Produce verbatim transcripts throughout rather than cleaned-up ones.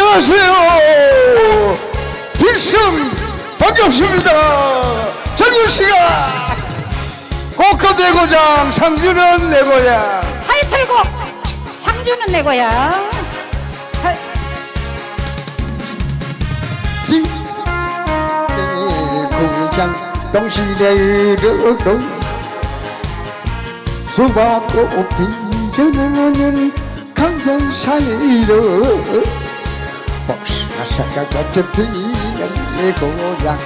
안녕하세요. 빅심 반갑습니다. 젊은씨가 꽃가 내 고장, 상주는 내 고향. 타이틀곡 상주는 내 고향. 내 고향 동시대로 수박꽃 피어나는 강변 사이로 복숭아사가 꽃이 피는 내 고향.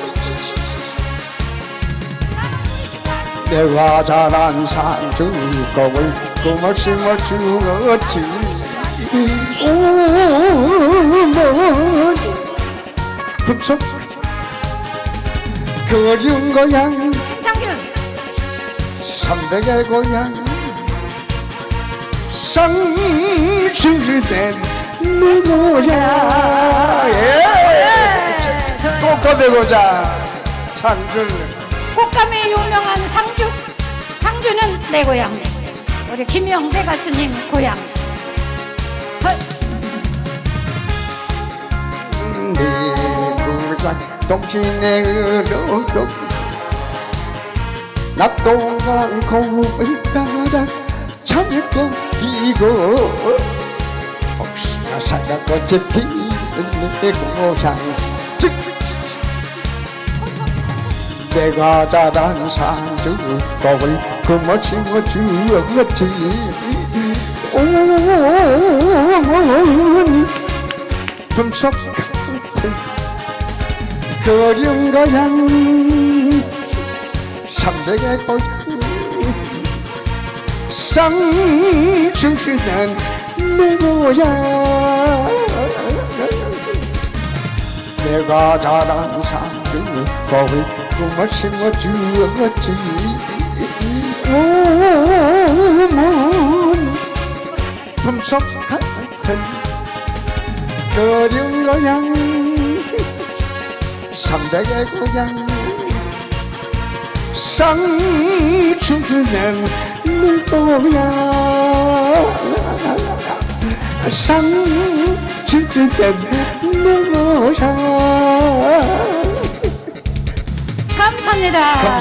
내가 자란 상주곡을 꿈을 심어주었지. 어머니 품속 그리운 고향 장균 삼백의 고향 상주된 내 고향. 꽃가대 고장 상주. 꽃감에 유명한 상주. 상주는 내 고향. 우리 김영대 가수님 고향. 내 고향 동시내로 낙동강 공을 따라 참외꽃 피고 복숭아사가 꽃이 피는 내 고향. 내가 자란 상주곡을 꿈을 심어주었지. 어머니 품속 같은 그리운 고향 삼백의 고향 상주는 내 고향. 내가 자란 상주곡을 꿈을 심어주었지. 어머니 품속 같은 그리운 고향 삼백의 고향 상주는 내 고향. 상주는 내 고향. 감사합니다.